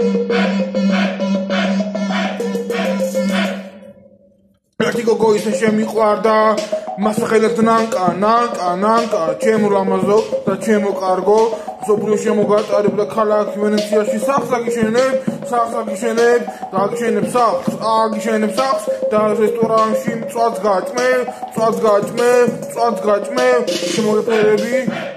ერთი გოგო ისე შემიყვარდა მასახელად ნანკა ჩემო ლამაზო და ჩემო კარგო მსოფლიო შემოგატარებდა ქალაქ ვენეციაში სახლს აგიშენებ და რესტორანში მწვადს გაჭმე შემოგეფერები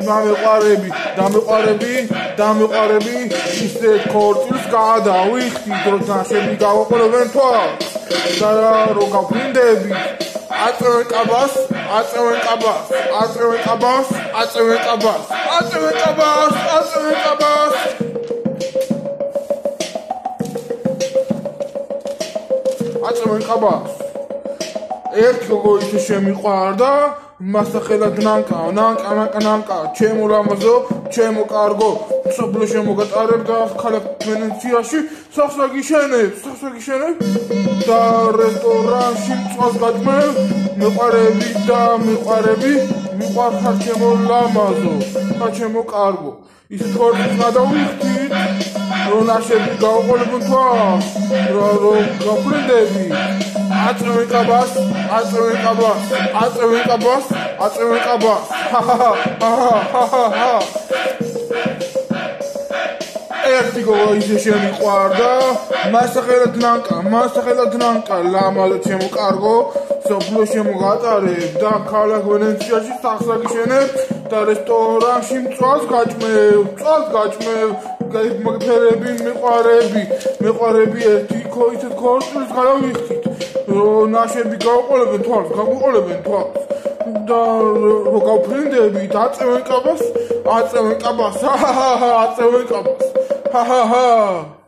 დამეყარები ისე ქორწილს გადავიხდი დროს ნაშები გავაყოლებენ თვალს და რო გავფრინდები აწევენ კაბას ერთი გოგო ისე შემიყვარდა მასახელად ნანკა ჩემო ლამაზო ჩემო კარგო მსოფლიო შემოგატარებდა ქალაქ ვენეციაში სახლს აგიშენებ და რესტორანში მწვას გაჭმევ მიყვარხარ ჩემო ლამაზო და ჩემო კარგო ისე ქორწილს გადავიხდით რო ნაშები გავაყოლებენ თვალს რო გავფრინდები აწევენ კაბას ერთი გოგო ისე შემიყვარდა მასახელად ნანკა ლამაზო ჩემო კარგო მსოფლიო შემოგატარებდა ქალაქ ვენეციაში სახლს აგიშენებ და რესტორანში მწვას გაჭმევ მაგფერები მეყარები ერთი ისეთ ქორწილს გადავიხდით რო ნაშები გავაყოლებენ თვალს და რო გავფრინდებით აწევენ კაბას